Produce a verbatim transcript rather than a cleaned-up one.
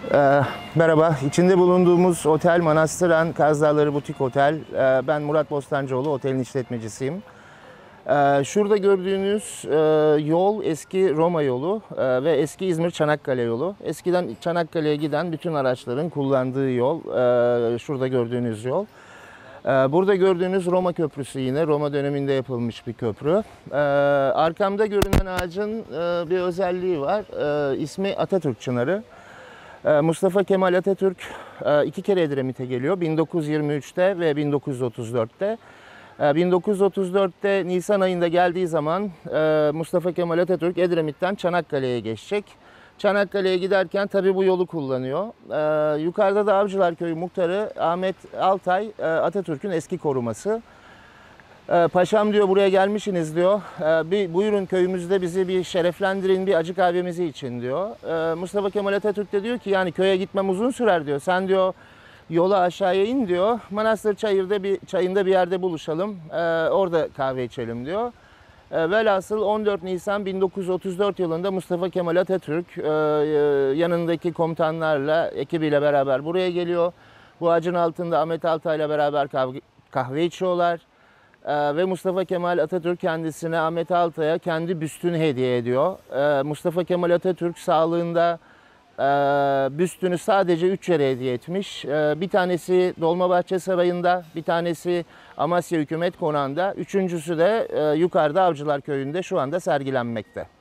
Ee, merhaba, içinde bulunduğumuz otel Manastıran Kaz Dağları Butik Otel. Ee, ben Murat Bostancıoğlu, otelin işletmecisiyim. Ee, şurada gördüğünüz e, yol eski Roma yolu e, ve eski İzmir Çanakkale yolu. Eskiden Çanakkale'ye giden bütün araçların kullandığı yol, e, şurada gördüğünüz yol. Ee, burada gördüğünüz Roma Köprüsü, yine Roma döneminde yapılmış bir köprü. Ee, arkamda görünen ağacın e, bir özelliği var, e, ismi Atatürk Çınarı. Mustafa Kemal Atatürk iki kere Edremit'e geliyor. bin dokuz yüz yirmi üçte ve bin dokuz yüz otuz dörtte. bin dokuz yüz otuz dörtte Nisan ayında geldiği zaman Mustafa Kemal Atatürk Edremit'ten Çanakkale'ye geçecek. Çanakkale'ye giderken tabii bu yolu kullanıyor. Yukarıda da Avcılar Köyü muhtarı Ahmet Altay, Atatürk'ün eski koruması. Paşam diyor, buraya gelmişsiniz diyor. Bir buyurun köyümüzde bizi bir şereflendirin, bir acı kahvemizi için diyor. Mustafa Kemal Atatürk de diyor ki yani köye gitmem uzun sürer diyor. Sen diyor yola aşağıya in diyor. Manastır çayırda bir çayında bir yerde buluşalım. Orada kahve içelim diyor. Velhasıl on dört Nisan bin dokuz yüz otuz dört yılında Mustafa Kemal Atatürk yanındaki komutanlarla, ekibiyle beraber buraya geliyor. Bu ağacın altında Ahmet Altay'la beraber kahve içiyorlar. Ve Mustafa Kemal Atatürk kendisine, Ahmet Altay'a kendi büstünü hediye ediyor. Mustafa Kemal Atatürk sağlığında büstünü sadece üç yere hediye etmiş. Bir tanesi Dolmabahçe Sarayı'nda, bir tanesi Amasya Hükümet Konağı'nda, üçüncüsü de yukarıda Avcılar Köyü'nde şu anda sergilenmekte.